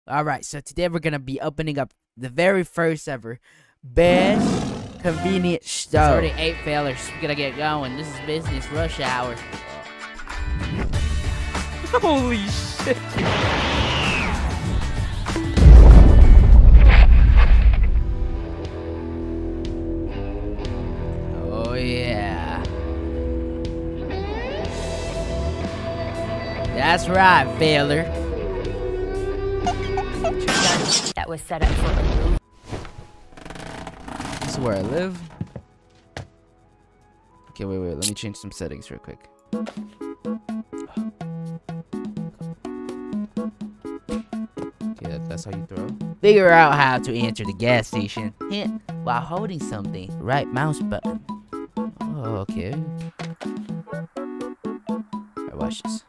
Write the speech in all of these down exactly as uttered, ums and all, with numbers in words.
Alright, so today we're gonna be opening up the very first ever best convenience store. It's already eight failures. We gotta get going. This is business rush hour. Holy shit. Oh yeah. That's right, failure. That was set up for a move. This is where I live. Okay, wait, wait. Let me change some settings real quick. Okay, that's how you throw. Figure out how to enter the gas station. Hint while holding something. Right mouse button. Oh, okay. Alright, watch this.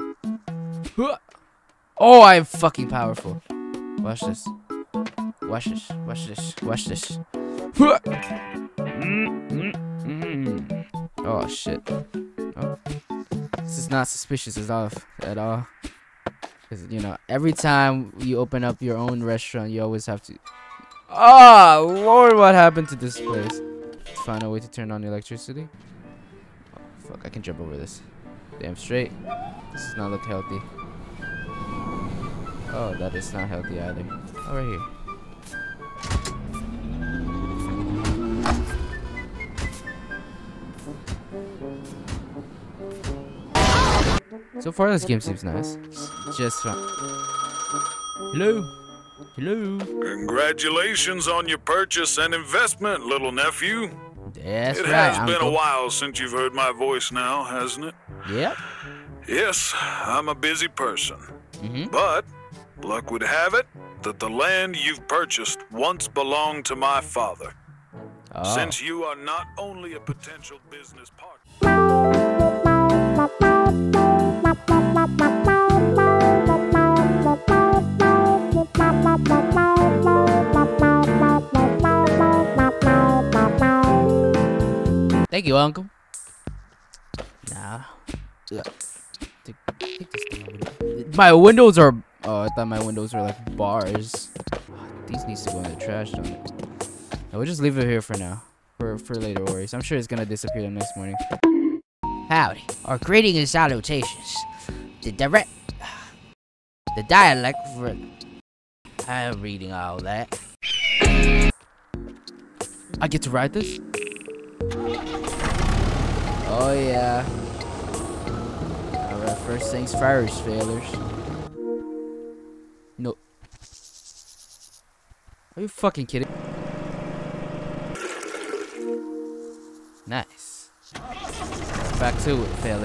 Oh, I'm fucking powerful. Watch this. Watch this. Watch this. Watch this. Oh shit. Oh. This is not suspicious at all. At all. Because, you know, every time you open up your own restaurant, you always have to. Oh Lord, what happened to this place? Let's find a way to turn on the electricity. Oh, fuck, I can jump over this. Damn straight. This does not look healthy. Oh, that is not healthy either. Oh, right here. So far, this game seems nice. It's just fun. Hello? Hello? Congratulations on your purchase and investment, little nephew. That's it right, has been Uncle. a while since you've heard my voice now, hasn't it? Yep. Yes, I'm a busy person. Mm-hmm. But luck would have it that the land you've purchased once belonged to my father. Oh. Since you are not only a potential business partner. Thank you, Uncle. Nah. Take, take this thing over there. My windows are. Oh, I thought my windows were like bars. These needs to go in the trash, don't it? No, we'll just leave it here for now. For for later worries. I'm sure it's gonna disappear the next morning. Howdy. Our greeting and salutations. The direct. The dialect for. I'm reading all that. I get to write this? Oh yeah. Alright, first things first, failures. No. Are you fucking kidding? Nice. Back to it, failure.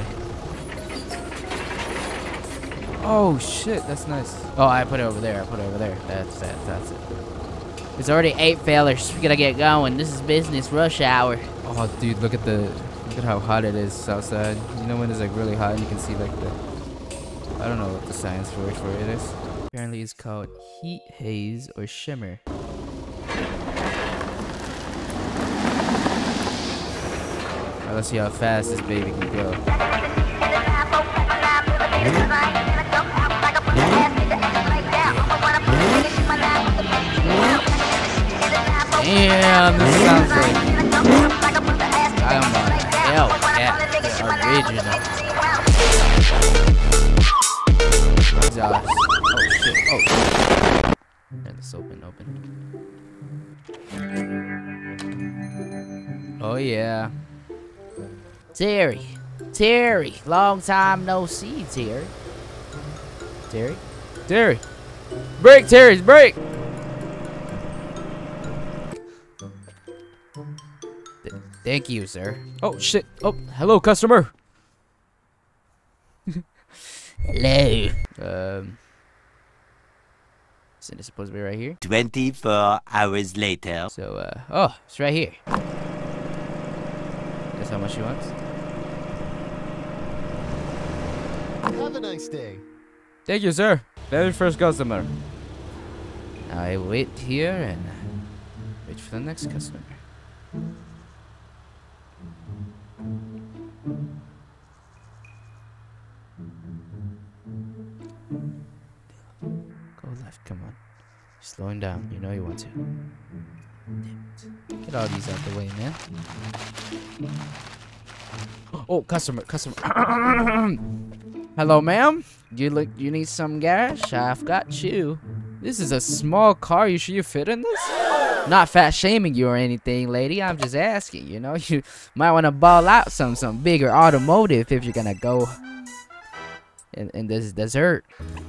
Oh shit, that's nice. Oh, I put it over there. I put it over there. That's that. That's it. There's already eight failures. We gotta get going. This is business rush hour. Oh, dude, look at the, look at how hot it is outside. You know when it's like really hot, and you can see like the, I don't know what the science word for it is. Apparently, it's called heat haze or shimmer. Alright, let's see how fast this baby can go. Damn, this sounds like I'm on Hellcat, the original. Exhaust. Oh shit! Oh, yeah, let's open, open. Oh yeah, Terry, Terry, long time no see, Terry. Terry, Terry, break, Terry's break. Thank you, sir. Oh, shit. Oh, hello, customer. Hello. Um, isn't it supposed to be right here? twenty-four hours later. So, uh, oh, it's right here. That's how much she wants. Have a nice day. Thank you, sir. Very first customer. I wait here and wait for the next customer. Go left, come on. Slowing down. You know you want to. Get all these out the way, man. Oh, customer, customer. Hello, ma'am. You look. You need some gas? I've got you. This is a small car. You sure you fit in this? Not fat shaming you or anything, lady. I'm just asking. You know, you might want to ball out some some bigger automotive if you're gonna go in in this desert.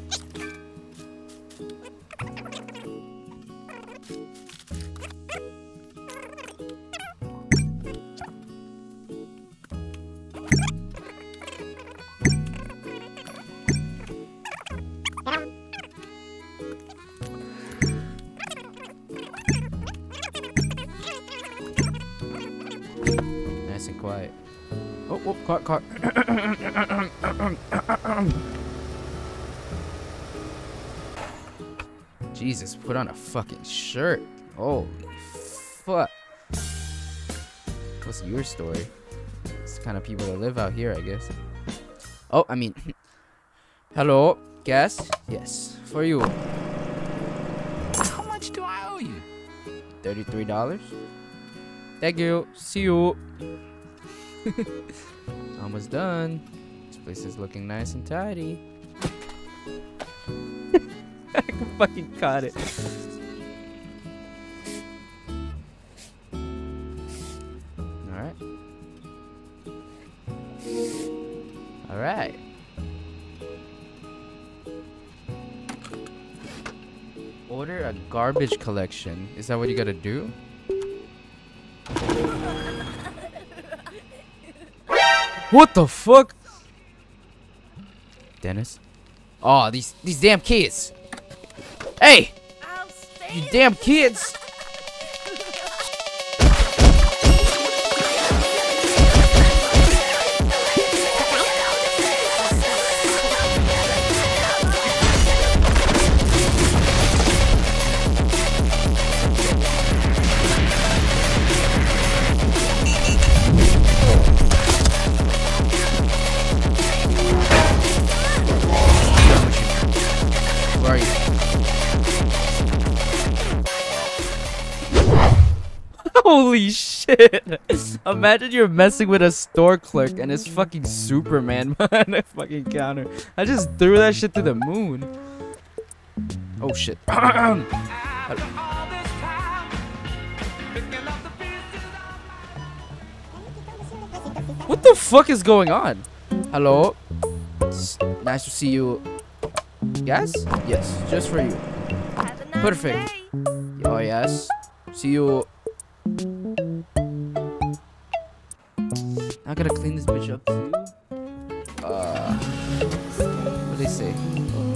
Nice and quiet. Oh, oh, car, car. Jesus, put on a fucking shirt. Holy fuck. What's your story? It's the kind of people that live out here, I guess. Oh, I mean, hello, gas? Yes, for you. How much do I owe you? thirty-three dollars. Thank you. See you. Almost done. This place is looking nice and tidy. I fucking caught it. Alright. Alright. Order a garbage collection. Is that what you gotta do? What the fuck? Dennis? Oh, these these damn kids. Hey! You damn kids! Where are you? Holy shit! Imagine you're messing with a store clerk and it's fucking Superman behind a fucking counter. I just threw that shit to the moon. Oh shit. What the fuck is going on? Hello? It's nice to see you. Yes? Yes, just for you. Perfect. Oh yes. See you. I gotta clean this bitch up too. Uh, what do they say?